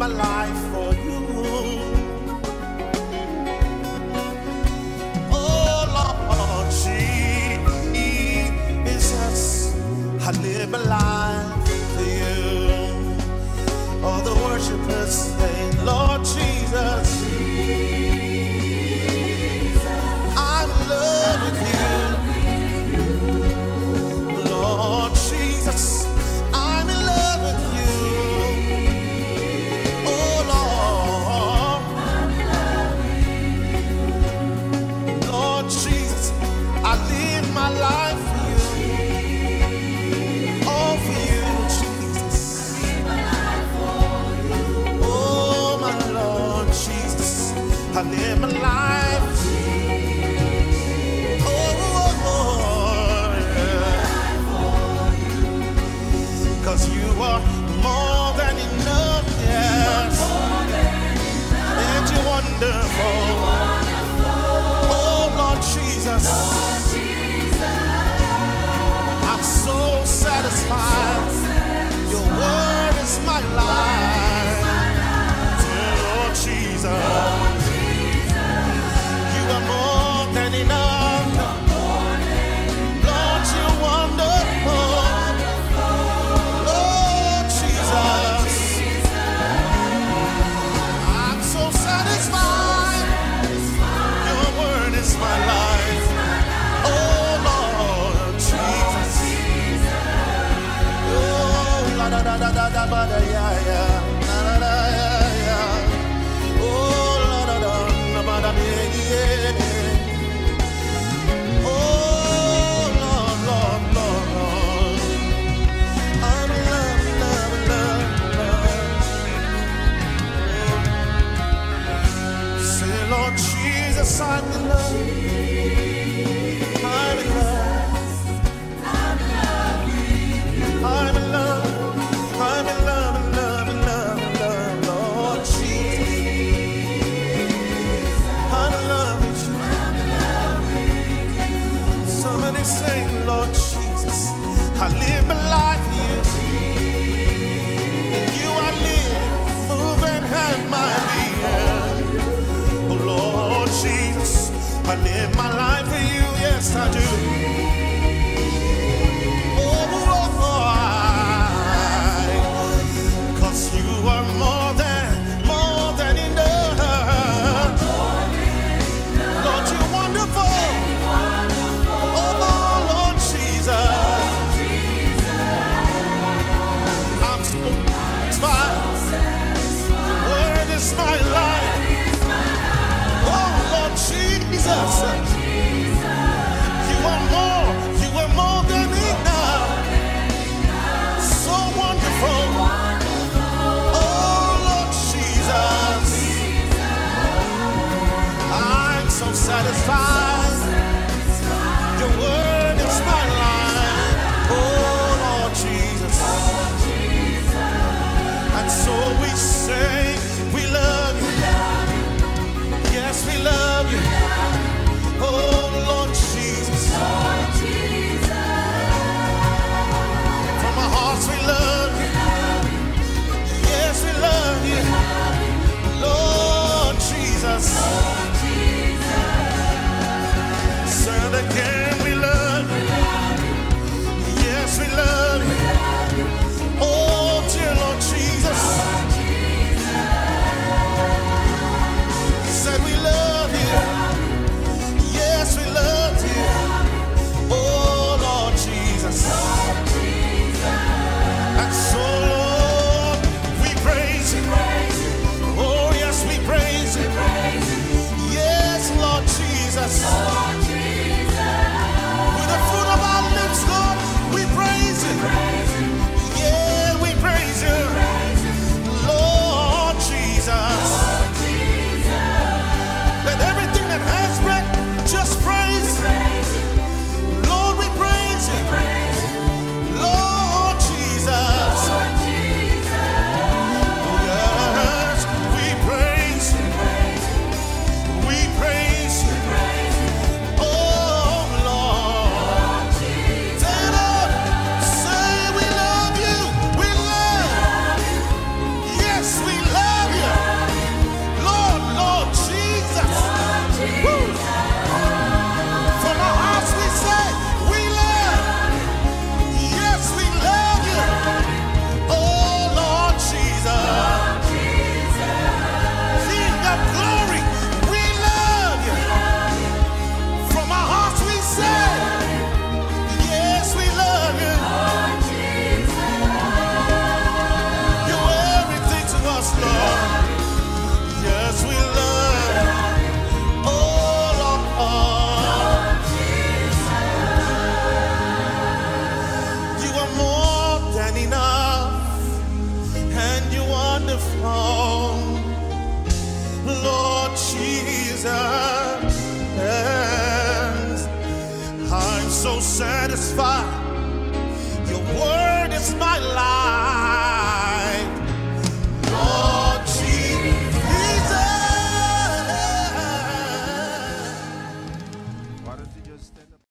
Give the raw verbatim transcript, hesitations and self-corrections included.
my life for you. Oh Lord Jesus, I live my life for you. All the worshipers say, Lord Jesus, I'm in love with you. Lord Jesus, I'm in love with you. Oh Lord, Lord Jesus, I live my life for you. All for you, Jesus. Oh my Lord Jesus, I live my life. Cause you are more than enough, yes. And you're wonderful. Oh Lord Jesus, I'm so satisfied. Your word is my life. Dear Lord Jesus, you are more than enough. Lord, you're wonderful. My life, oh Lord Jesus, oh la da da da da da ba da ya ya, la da da ya ya, oh la da da da ba da ya, oh Lord Lord Lord Lord, I'm in love, love, love, love. Say Lord Jesus, I'm in love. I'm in love. I'm in love. I'm in love, in love, in love, in love, Lord Jesus. I'm in love with you. Somebody say, Lord Jesus, I live my life for you. In you I live, move and have my being. Oh Lord Jesus, I live my life for you, yes I do. Oh, oh, I, cause you are more than, more than enough. Lord, you're wonderful. Oh, Lord Jesus, I'm so satisfied. The word is my life. Oh, Lord Jesus, you are more, you are more than enough. So wonderful. Oh, Lord Jesus, I'm so satisfied. Your word is my life. Oh, Lord Jesus. And so we say, we love you. Yes, we love you. Oh, Lord Jesus. From our hearts we love you. Yes, we love you. Lord Jesus. Said again, we love you. Yes, we love you. Oh, dear Lord Jesus. Oh, Lord Jesus, I'm so satisfied